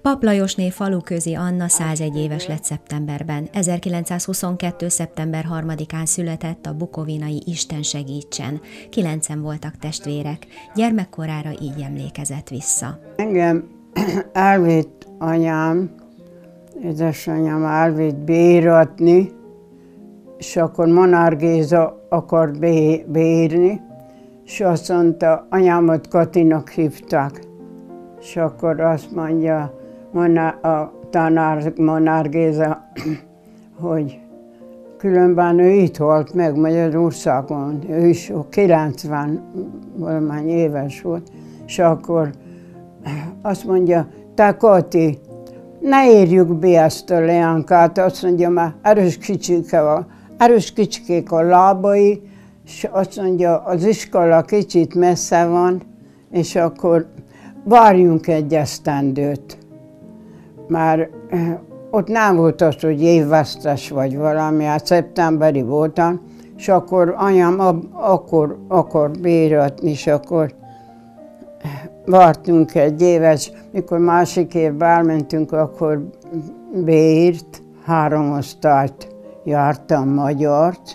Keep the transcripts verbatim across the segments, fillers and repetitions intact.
Papp Lajosné faluközi Anna százegy éves lett szeptemberben. ezerkilencszázhuszonkettő. szeptember harmadikán született a bukovinai Isten segítsen. Kilencen voltak testvérek. Gyermekkorára így emlékezett vissza. Engem elvitt anyám, édesanyám elvitt bératni, és akkor Monár Géza akart beírni, és azt mondta, anyámat Katinak hívták. És akkor azt mondja a tanár Monár Géza, hogy különben ő itt halt meg Magyarországon, ő is kilencven valamány éves volt, és akkor azt mondja, te Kati, ne érjük be ezt a leánkát, azt mondja, már erős kicsike van, erős kicsikék a lábai, és azt mondja, az iskola kicsit messze van, és akkor várjunk egy esztendőt. Már ott nem volt az, hogy évvesztes vagy valami, hát szeptemberi voltam, és akkor anyám ab, akkor akar bératni, és akkor vártunk egy éves, mikor másik évben elmentünk, akkor beírt, három osztályt jártam magyart,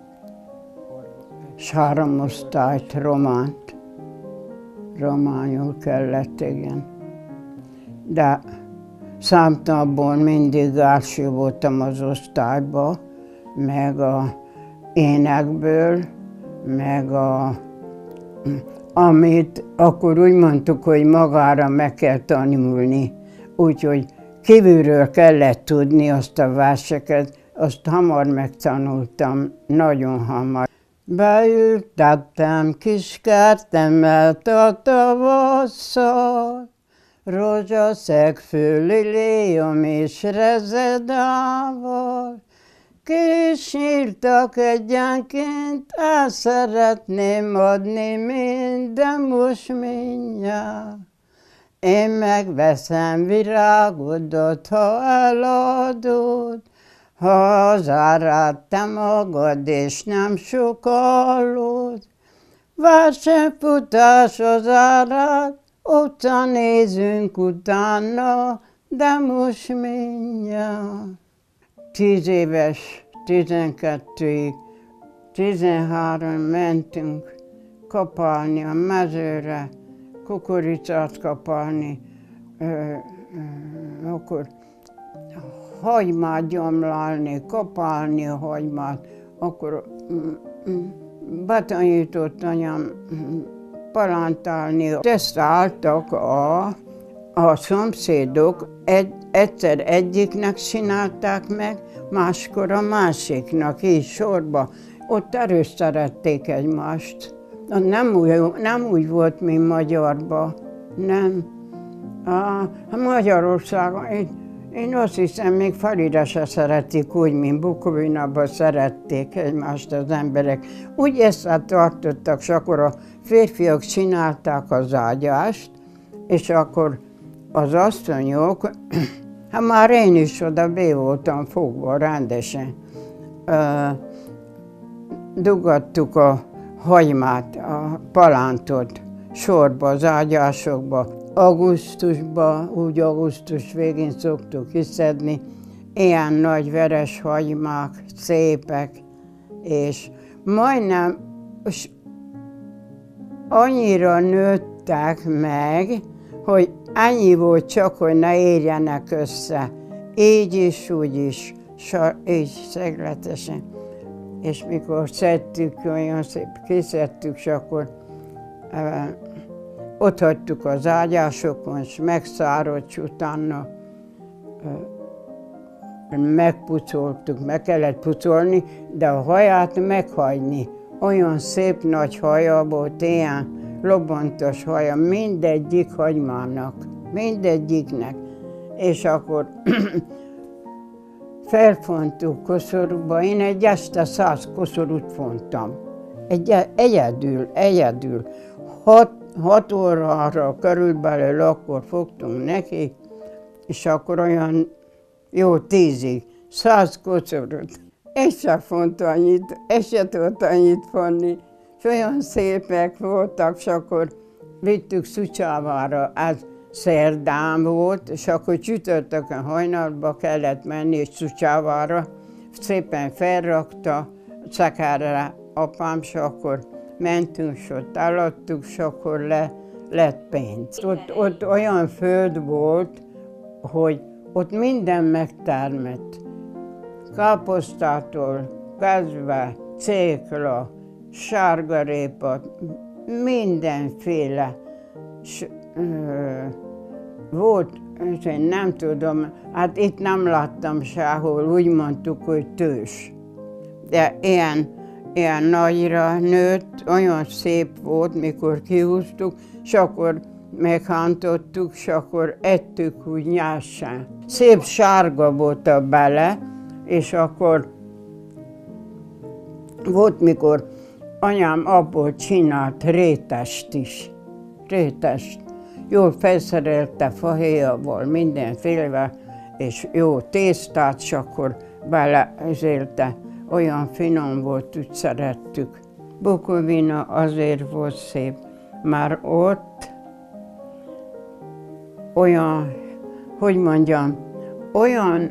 és három osztályt románt. Románul kellett, igen. De számtából mindig első voltam az osztályban, meg a énekből, meg a, amit akkor úgy mondtuk, hogy magára meg kell tanulni. Úgyhogy kívülről kellett tudni azt a verseket, azt hamar megtanultam, nagyon hamar. Beültettem kis kertemet a tavasszal, rózsaszeg főliléom és rezedával. Kísírtak egyenként, el szeretném adni minden most mindjárt. Én megveszem virágodat, ha eladod, ha az árát te magad, és nem sokallod. Versenyfutás az árát, utca nézünk utána, de most mindjárt. Tíz éves, tizenkettőig, tizenhárom mentünk kapálni a mezőre, kukoricát kapálni, ö, ö, akkor hagymát gyomlálni, kapálni a hagymát, akkor betanított anyám palántálni. Ezt álltak a, a szomszédok, egy, egyszer egyiknek csinálták meg, máskor a másiknak, így sorba. Ott erős szerették egymást. Nem úgy, nem úgy volt, mint Magyarban, nem. A Magyarországon, én, én azt hiszem, még Falira se szeretik úgy, mint Bukovinában szerették egymást az emberek. Úgy összetartottak, és akkor a férfiak csinálták az ágyást, és akkor az asszonyok, hát már én is oda be voltam fogva rendesen, dugattuk a hagymát, a palántot sorba, az ágyásokba. Augusztusban, úgy augusztus végén szoktuk kiszedni, ilyen nagy veres hagymák, szépek, és majdnem és annyira nőttek meg, hogy annyi volt csak, hogy ne érjenek össze. Így is, úgy is, így szegletesen. És mikor szedtük, olyan szép kiszedtük, és akkor e, ott hagytuk az ágyásokon, és megszáradt, és utána e, megpucoltuk, meg kellett pucolni, de a haját meghagyni. Olyan szép nagy haja volt, ilyen lobbantos haja, mindegyik hagymának, mindegyiknek. És akkor felfontuk koszorúba, én egy este száz koszorút fontam. Egy, egyedül, egyedül. Hat, hat órára körülbelül akkor fogtunk neki, és akkor olyan jó tízig, száz koszorút. Egy se font annyit, egy se tudott annyit fonni, és olyan szépek voltak, és akkor vittük Szucsávára, ez szerdán volt, és akkor csütörtökön hajnalba kellett menni, és Csucsávára szépen felrakta szekerre apám, és akkor mentünk, és ott eladtuk, és akkor le, lett pénz. Ott, ott olyan föld volt, hogy ott minden megtermett. Káposztától kezdve, cékla, sárgarépa, mindenféle. S, ö, volt, én nem tudom, hát itt nem láttam sehol, úgy mondtuk, hogy tős. De ilyen, ilyen nagyra nőtt, olyan szép volt, mikor kihúztuk, és akkor meghántottuk, és akkor ettük úgy nyássán. Szép sárga volt a bele, és akkor volt, mikor anyám abból csinált rétest is. Rétest. Jól felszerelte fahéjával, mindenfélevel, és jó tésztát, és akkor beleezélte. Olyan finom volt, úgy szerettük. Bukovina azért volt szép, már ott olyan, hogy mondjam, olyan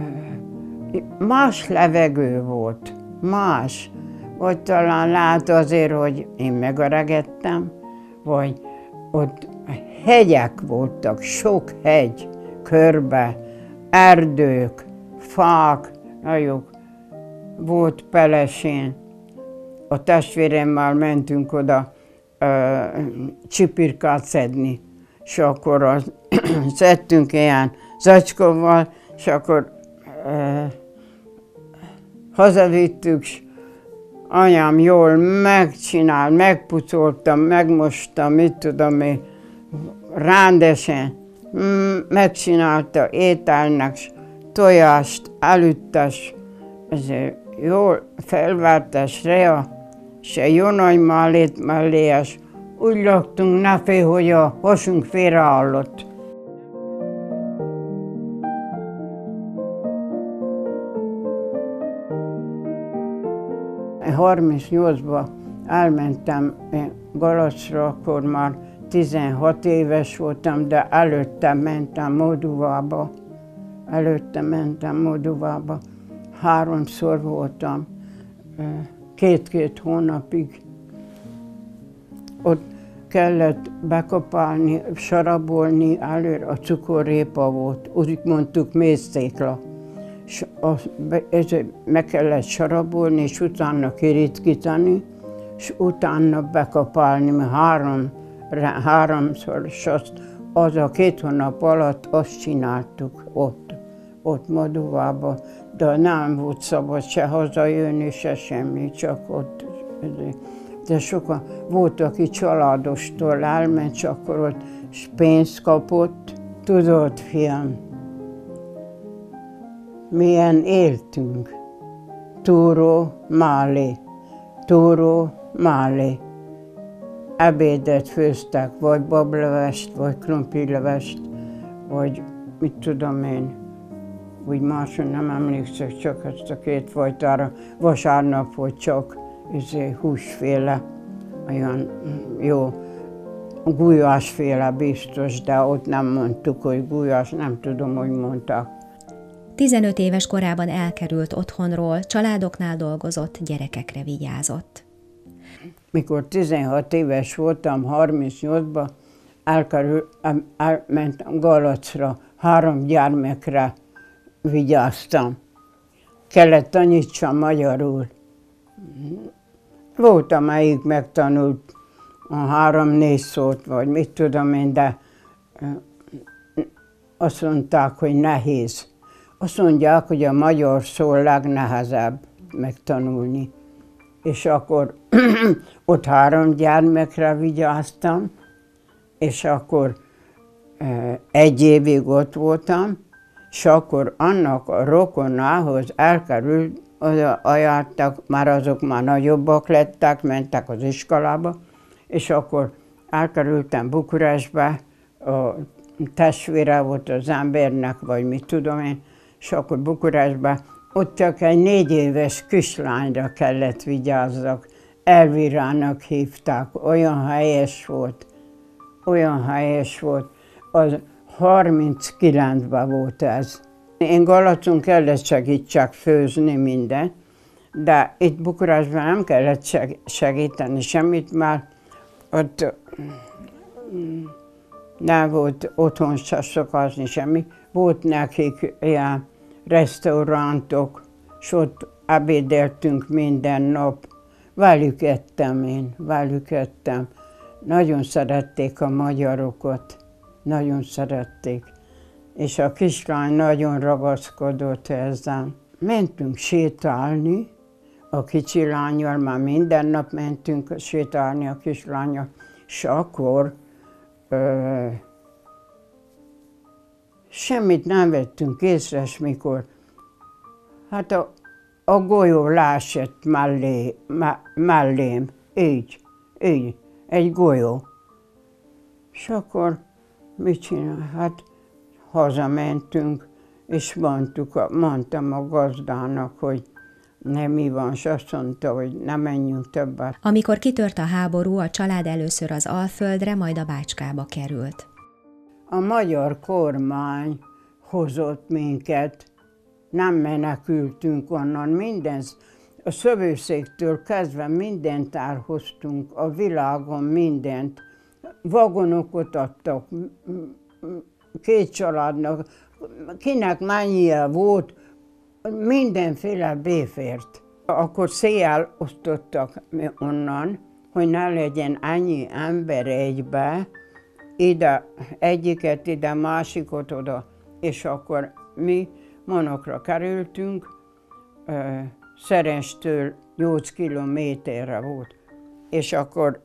más levegő volt, más. Vagy talán lát azért, hogy én megöregedtem, vagy ott hegyek voltak, sok hegy, körbe, erdők, fák, nagyok. Volt Pelesén, a testvéremmel mentünk oda ö, csipirkát szedni, és akkor az, szedtünk ilyen zacskóval, és akkor ö, hazavittük, és anyám jól megcsinál, megpucoltam, megmostam, mit tudom én, rendesen megcsinálta ételnek, tojást, elüttes, jól felvártas rea, se jó nagy málét melléjes. Úgy laktunk, ne félj, hogy a hasunk félreállott. harmincnyolcban elmentem Galacra, akkor már tizenhat éves voltam, de előtte mentem Moldóvába. Előtte mentem Moldóvába. Háromszor voltam, két-két hónapig. Ott kellett bekapálni, sarabolni, előre a cukorrépa volt, úgy mondtuk méztékla. És meg kellett sarabolni, és utána kiritkítani, és utána bekapálni, mert három, háromszor, és azt, az a két hónap alatt azt csináltuk ott, ott Moldóvában, de nem volt szabad se hazajönni, se semmi, csak ott. De sokan volt, aki családostól elment, és akkor ott pénzt kapott. Tudod, fiam, milyen éltünk. Túró, málé, túró, málé. Ebédet főztek, vagy bablevest, vagy krumplilevest, vagy mit tudom én, úgy máson nem emlékszek, csak ezt a két fajtára. Vasárnap volt csak izé, húsféle, olyan jó, gulyásféle biztos, de ott nem mondtuk, hogy gulyás, nem tudom, hogy mondták. tizenöt éves korában elkerült otthonról, családoknál dolgozott, gyerekekre vigyázott. Mikor tizenhat éves voltam, harmincnyolcban, elkerül, elmentem Galacra, három gyermekre vigyáztam. Kellett tanítsam magyarul. Volt, amelyik megtanult a három-négy szót, vagy mit tudom én, de azt mondták, hogy nehéz. Azt mondják, hogy a magyar szó a legnehezebb megtanulni. És akkor ott három gyermekre vigyáztam, és akkor egy évig ott voltam, és akkor annak a rokonához elkerült, oda ajánlottak, már azok már nagyobbak lettek, mentek az iskolába, és akkor elkerültem Bukarestbe, a testvére volt az embernek, vagy mit tudom én, és akkor Bukarestbe, ott csak egy négy éves kislányra kellett vigyázzak. Elvirának hívták, olyan helyes volt, olyan helyes volt. az harminckilencben volt ez. Én Galacon kellett segítsek főzni mindent, de itt Bukarestben nem kellett segíteni semmit, mert ott nem volt otthon se szokázni semmi. Volt nekik ilyen restaurántok, és ott ebédeltünk minden nap. Velük ettem én, velük ettem. Nagyon szerették a magyarokat, nagyon szerették. És a kislány nagyon ragaszkodott ezzel. Mentünk sétálni, a kicsi lányjal, már minden nap mentünk sétálni a kislányjal, és akkor ö, semmit nem vettünk észre, és mikor hát a, a golyó leesett mellé, me, mellém, így, így, egy golyó. És akkor mit csinál? Hát hazamentünk, és mondtuk, mondtam a gazdának, hogy nem mi van, és azt mondta, hogy ne menjünk többet. Amikor kitört a háború, a család először az Alföldre, majd a Bácskába került. A magyar kormány hozott minket, nem menekültünk onnan, minden, a szövőszéktől kezdve mindent elhoztunk, a világon mindent. Vagonokat adtak két családnak, kinek mennyie volt, mindenféle béfért. Akkor széjjel osztottak onnan, hogy ne legyen annyi ember egybe, ide egyiket, ide másikot oda, és akkor mi Monokra kerültünk, Szerenstől nyolc kilométerre volt, és akkor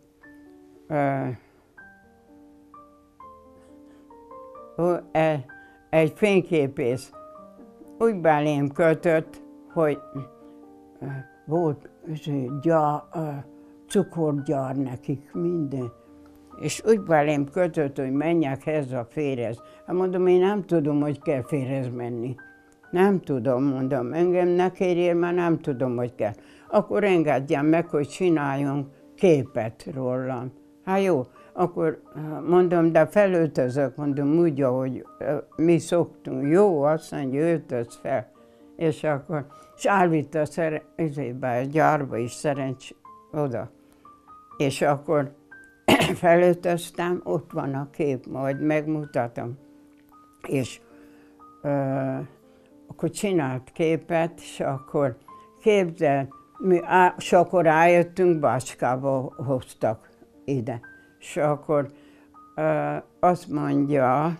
egy fényképész úgy belém kötött, hogy volt gyár, cukorgyár nekik, minden. És úgy belém kötött, hogy menjek ez a férhez. Hát mondom, én nem tudom, hogy kell férhez menni. Nem tudom, mondom, engem ne kérjél, mert nem tudom, hogy kell. Akkor engedjem meg, hogy csináljunk képet rólam. Hát jó, akkor mondom, de felöltözök, mondom, úgy, ahogy mi szoktunk. Jó, azt mondja, öltöz fel. És akkor, és elvitt a szer, izébe, a gyárba is szerencs oda. És akkor felöltöztem, ott van a kép, majd megmutatom. És ö, akkor csinált képet, és akkor képzel, mi á, és akkor eljöttünk, Bácskába hoztak ide. És akkor ö, azt mondja,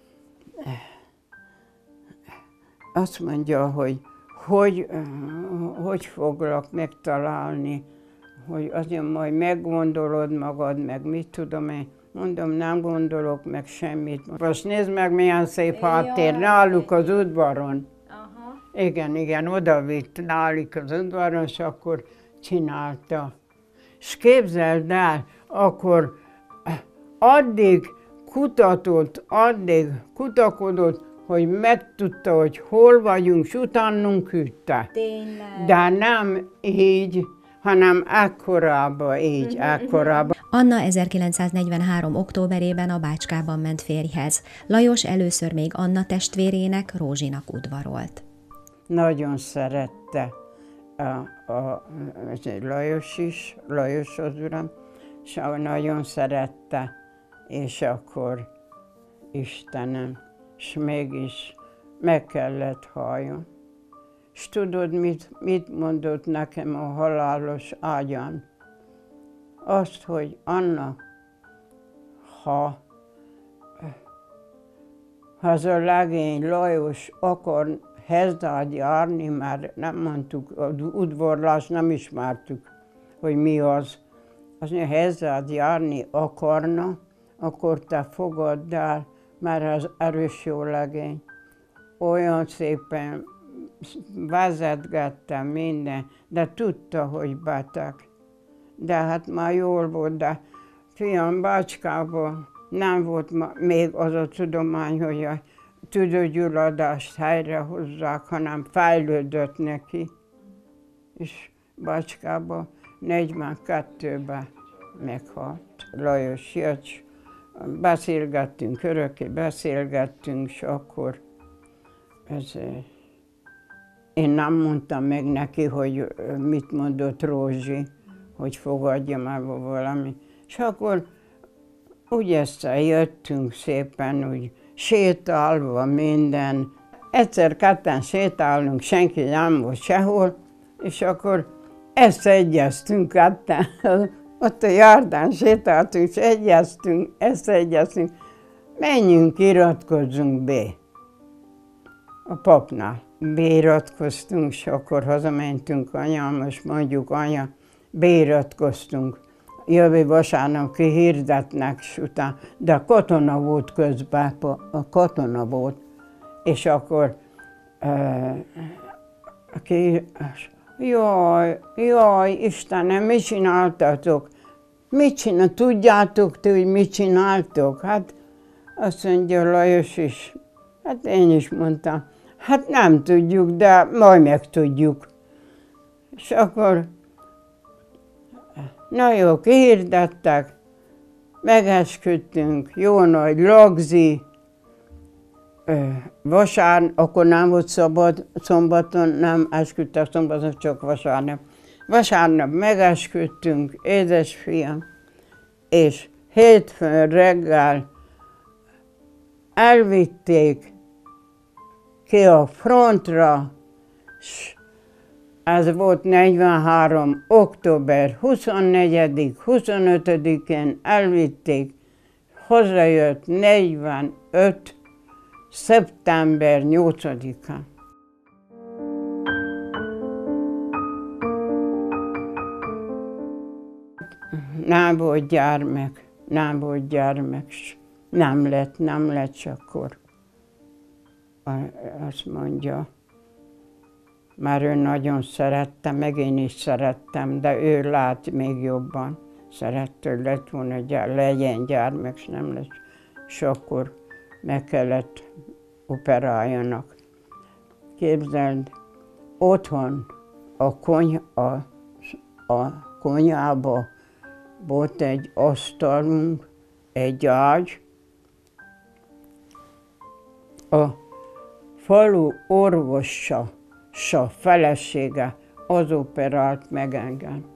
azt mondja, hogy hogy, hogy foglak megtalálni, hogy azért majd meggondolod magad, meg mit tudom én. Mondom, nem gondolok meg semmit. Most nézd meg, milyen szép háttér, náluk az udvaron. Aha. Igen, igen, oda vitt náluk az udvaron, és akkor csinálta. És képzeld el, akkor addig kutatott, addig kutakodott, hogy megtudta, hogy hol vagyunk, s utánunk küldte. Tényleg? De nem így, hanem ekkorában, így, ekkorában. Anna ezerkilencszáznegyvenhárom. októberében a Bácskában ment férjhez. Lajos először még Anna testvérének, Rózsinak udvarolt. Nagyon szerette a, a, Lajos is, Lajos az uram, és nagyon szerette, és akkor Istenem, és mégis meg kellett halljon. És tudod, mit, mit mondott nekem a halálos ágyán? Azt, hogy Anna, ha, ha az a legény Lajos akar hozzád járni, mert nem mondtuk, az udvarlás nem ismertük, hogy mi az. Az, hogy hozzád járni akarna, akkor te fogadd el, mert az erős jó legény. Olyan szépen vezetgettem minden, de tudta, hogy beteg. De hát már jól volt, de fiam, Bácskában nem volt még az a tudomány, hogy a tüdőgyulladást helyrehozzák, hanem fejlődött neki. És Bácskában negyvenkettőben meghalt. Lajos jött, beszélgettünk, örökké beszélgettünk, és akkor ez, én nem mondtam meg neki, hogy mit mondott Rózsi, hogy fogadjam el valami. És akkor úgy összejöttünk szépen, úgy sétálva minden. Egyszer ketten sétálunk, senki nem volt sehol, és akkor összeegyeztünk ketten. Ott a járdán sétáltunk, és egyeztünk, összeegyeztünk. Menjünk, iratkozzunk be a papnál. Beiratkoztunk, és akkor hazamentünk anyám, most mondjuk anya, beiratkoztunk. Jövő vasárnap kihirdetnek, és utána, de a katona volt közben, a katona volt, és akkor uh, ki, jaj, jaj, Istenem, mit csináltatok? Mit csináltatok? Tudjátok ti, hogy mit csináltok? Hát azt mondja Lajos is, hát én is mondtam, hát nem tudjuk, de majd megtudjuk. És akkor, na jó, kihirdettek, megesküdtünk, jó nagy lagzi, vasárnap, akkor nem volt szabad, szombaton nem esküdtek, szombaton csak vasárnap. Vasárnap megesküdtünk, édesfiam, és hétfőn reggel elvitték ki a frontra, s ez volt negyvenhárom. október huszonnegyedike huszonötödikén elvitték, hazajött negyvenöt. szeptember nyolcadikán. Nem volt gyermek, nem volt gyermek, nem lett, nem lett, és akkor azt mondja, már ő nagyon szerette, meg én is szerettem, de ő lát még jobban. Szerette, hogy lett volna, hogy legyen gyermek, és nem lett, és akkor meg kellett operáljanak. Képzeld, otthon a, kony, a, a konyhába volt egy asztalunk, egy ágy. A falu orvosa, a felesége, az operált meg engem.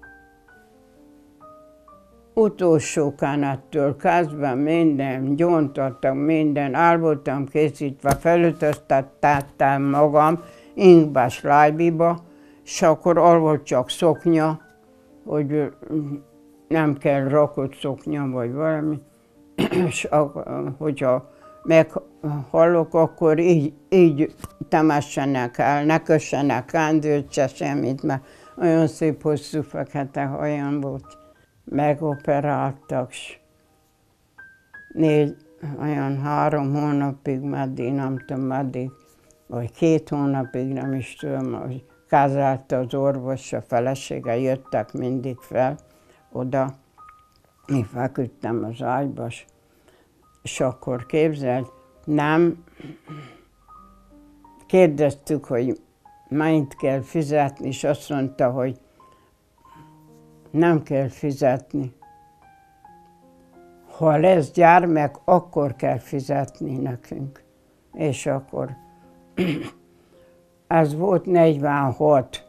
Utolsó kánettől kezdve minden, gyóntattak minden, el voltam készítve, felöltöztettem magam inkbás lájbiba, és akkor al volt csak szoknya, hogy nem kell rakott szoknya vagy valami, és hogyha meghallok, akkor így, így temessenek el, ne kössenek kándőt se semmit, mert olyan szép hosszú fekete hajam volt. Megoperáltak, s négy, olyan három hónapig, meddig, nem tudom, meddig, vagy két hónapig, nem is tudom, hogy kezelte az orvos, a felesége, jöttek mindig fel oda. Én feküdtem az ágyba, és akkor képzeld, nem, kérdeztük, hogy mennyit kell fizetni, és azt mondta, hogy nem kell fizetni. Ha lesz gyermek, akkor kell fizetni nekünk. És akkor ez volt negyvenhat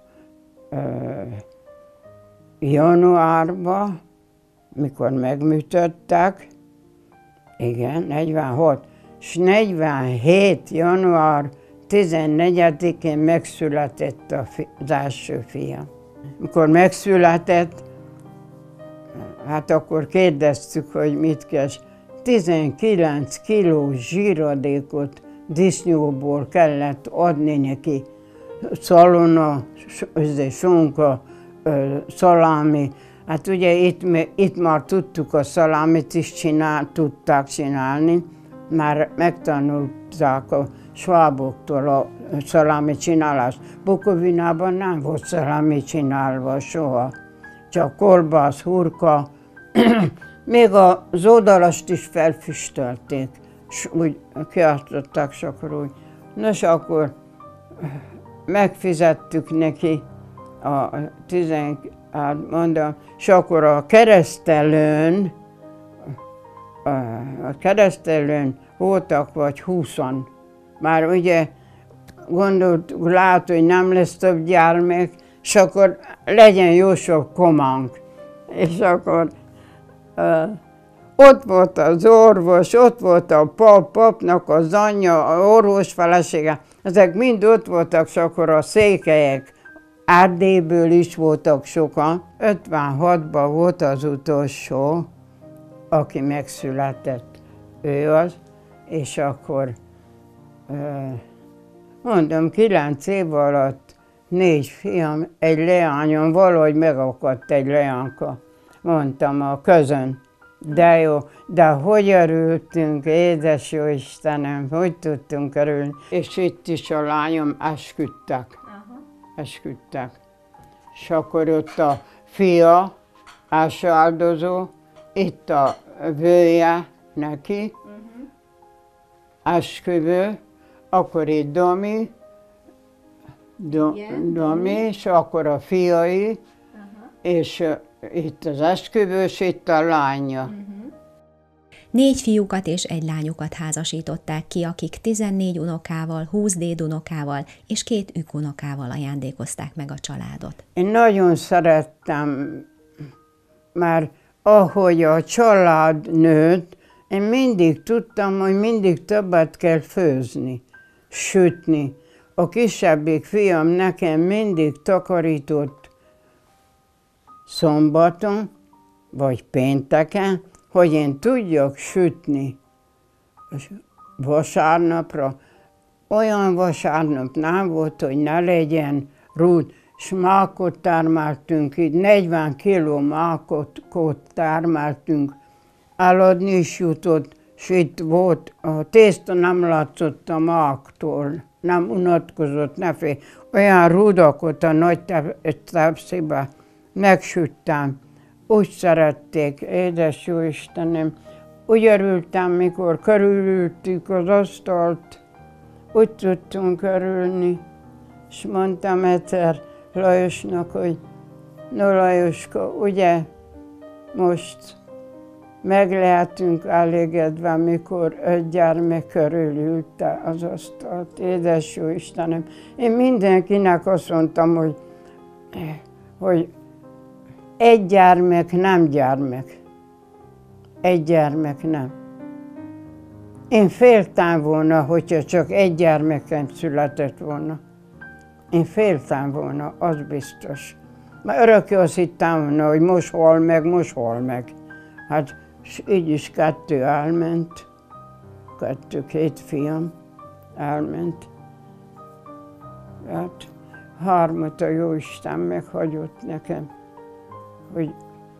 januárban, mikor megműtöttek, igen, negyvenhat, és negyvenhét január tizennegyedikén megszületett az első fiam. Mikor megszületett, hát akkor kérdeztük, hogy mit kell. tizenkilenc kiló zsíradékot disznóból kellett adni neki. Szalona, sonka, szalámi. Hát ugye itt, itt már tudtuk a szalámit is csinál, tudták csinálni. Már megtanulták a sváboktól a szalámi csinálást. Bukovinában nem volt szalámi csinálva soha. Csak kolbász, hurka. Még az oldalast is felfüstölték, és úgy kiasztották, és akkor úgy. Nos, akkor megfizettük neki a tizen, hát mondom, és akkor a keresztelőn a keresztelőn voltak vagy húszan. Már ugye gondoltuk, lát, hogy nem lesz több gyermek, és akkor legyen jó sok kománk. És akkor uh, ott volt az orvos, ott volt a pap, papnak az anyja, a orvos felesége, ezek mind ott voltak, és akkor a székelyek, Erdélyből is voltak sokan. ötvenhatban volt az utolsó, aki megszületett, ő az, és akkor mondom, kilenc év alatt négy fiam, egy leányom, valahogy megakadt egy leánka, mondtam a közön. De jó, de hogy örültünk, édes jó Istenem, hogy tudtunk örülni. És itt is a lányom esküdtek, esküdtek. És akkor ott a fia, ásáldozó, itt a vője neki, uh-huh. esküvő, akkor itt Domi, Do, Domi, és akkor a fiai, uh-huh. és uh, itt az esküvős, itt a lánya. Uh-huh. Négy fiúkat és egy lányukat házasították ki, akik tizennégy unokával, húsz dédunokával és két ükunokával ajándékozták meg a családot. Én nagyon szerettem, mert ahogy a család nőtt, én mindig tudtam, hogy mindig többet kell főzni, sütni. A kisebbik fiam nekem mindig takarított szombaton, vagy pénteken, hogy én tudjak sütni. Vasárnapra, olyan vasárnap nem volt, hogy ne legyen rút, és mákot termeltünk, így negyven kiló mákot termeltünk, eladni is jutott, és itt volt, a tészta nem látszott a máktól, nem unatkozott, ne fél. Olyan rudakot a nagy tepsibe megsüttem, úgy szerették, édes jó Istenem, úgy örültem, mikor körülültük az asztalt, úgy tudtunk örülni, és mondtam egyszer Lajosnak, hogy no Lajoska, ugye most meg lehetünk elégedve, mikor öt gyermek körülült az asztalt, édes jó Istenem. Én mindenkinek azt mondtam, hogy, hogy egy gyermek nem gyermek. Egy gyermek nem. Én féltem volna, hogyha csak egy gyermekem született volna. Én féltem volna, az biztos. Mert örökké azt hittem volna, hogy most hal meg, most hal meg. Hát így is kettő elment. Kettő, két fiam elment. Hát hármat a Jóisten meghagyott nekem, hogy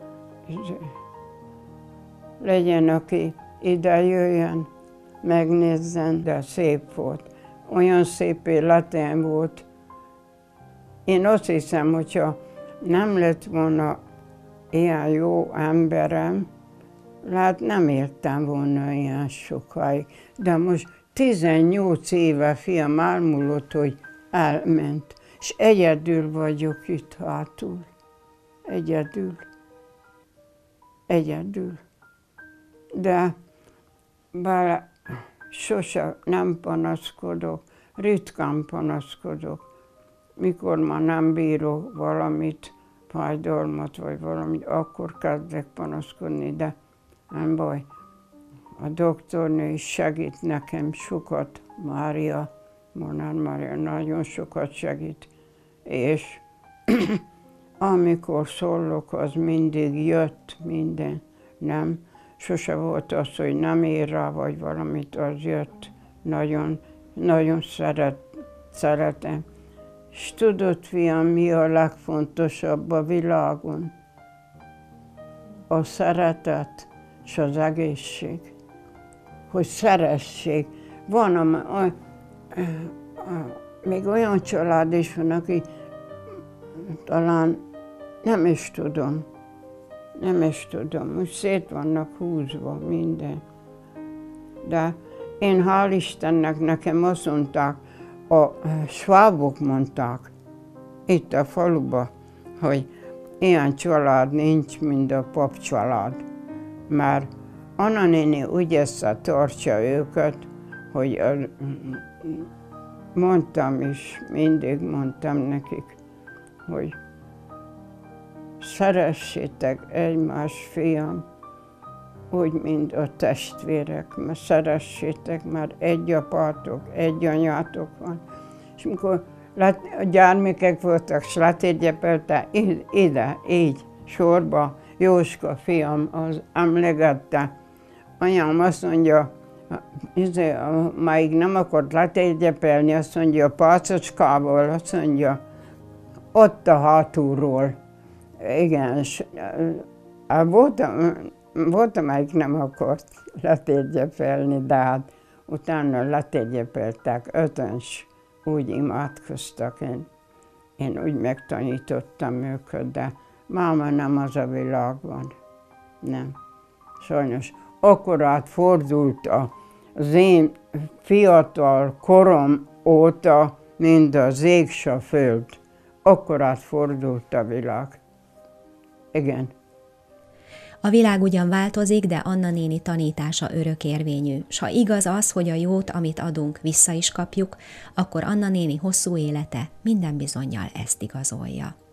legyen, aki ide jöjjön, megnézzen, de szép volt. Olyan szép életem volt. Én azt hiszem, hogyha nem lett volna ilyen jó emberem, lehet nem éltem volna ilyen sokáig. De most tizennyolc éve fiam elmúlott, hogy elment. És egyedül vagyok itt hátul. Egyedül. Egyedül. De bár sose nem panaszkodok, ritkán panaszkodok. Mikor már nem bírok valamit, fájdalmat vagy valamit, akkor kezdek panaszkodni, de nem baj. A doktornő is segít nekem sokat, Mária, Molnár Mária nagyon sokat segít, és amikor szólok, az mindig jött minden, nem? Sose volt az, hogy nem ér rá, vagy valamit, az jött. Nagyon, nagyon szeret, szeretem. És tudod, fiam, mi a legfontosabb a világon? A szeretet és az egészség. Hogy szeressék. Van, a, a, a, a, még olyan család is van, aki talán nem is tudom. Nem is tudom, úgy szét vannak húzva minden. De én hál' Istennek, nekem azt mondták, a svábok mondták itt a faluba, hogy ilyen család nincs, mint a pap család. Mert Anna néni úgy összetartja őket, hogy mondtam is, mindig mondtam nekik, hogy szeressétek egymást, fiam, úgy, mint a testvérek, mert szeressétek, mert egy apátok, egy anyátok van. És amikor a gyermekek voltak, és letérgyepelte, ide, így, sorba, Jóska fiam az emlegette. Anyám azt mondja, izé, máig nem akart letérgyepelni, azt mondja, a pácocskával, azt mondja, ott a hátulról. Igen, és voltam, volt, amelyik nem akart letérgyepelni, de hát utána letérgyepeltek, ötön s úgy imádkoztak. Én, én úgy megtanítottam őket, de máma nem az a világban. Nem. Sajnos akkor átfordult az én fiatal korom óta, mint az ég s a föld. Akkor átfordult a világ. Igen. A világ ugyan változik, de Anna néni tanítása örökérvényű, s ha igaz az, hogy a jót, amit adunk, vissza is kapjuk, akkor Anna néni hosszú élete minden bizonnyal ezt igazolja.